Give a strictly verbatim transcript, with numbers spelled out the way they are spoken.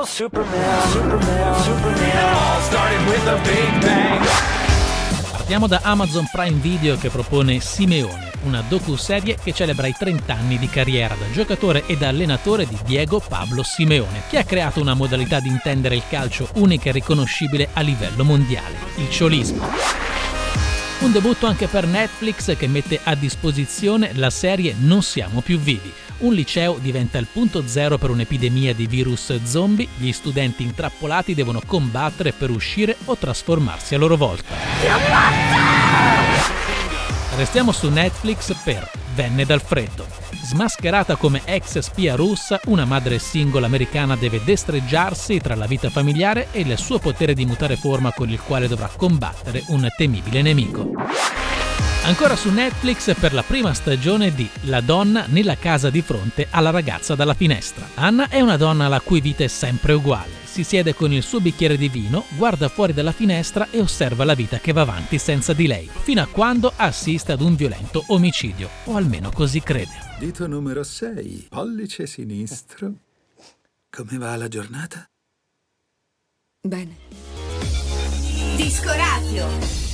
Superman, Superman, Superman. It all started with a big bang. Partiamo da Amazon Prime Video, che propone Simeone, una docuserie che celebra i trenta anni di carriera da giocatore e da allenatore di Diego Pablo Simeone, che ha creato una modalità di intendere il calcio unica e riconoscibile a livello mondiale, il ciolismo. Un debutto anche per Netflix, che mette a disposizione la serie Non siamo più vivi. Un liceo diventa il punto zero per un'epidemia di virus zombie, gli studenti intrappolati devono combattere per uscire o trasformarsi a loro volta. Restiamo su Netflix per Venne dal freddo. Smascherata come ex spia russa, una madre single americana deve destreggiarsi tra la vita familiare e il suo potere di mutare forma con il quale dovrà combattere un temibile nemico. Ancora su Netflix per la prima stagione di La donna nella casa di fronte alla ragazza dalla finestra. Anna è una donna la cui vita è sempre uguale. Si siede con il suo bicchiere di vino, guarda fuori dalla finestra e osserva la vita che va avanti senza di lei, fino a quando assiste ad un violento omicidio, o almeno così crede. Dito numero sei, pollice sinistro. Come va la giornata? Bene. Disco Radio.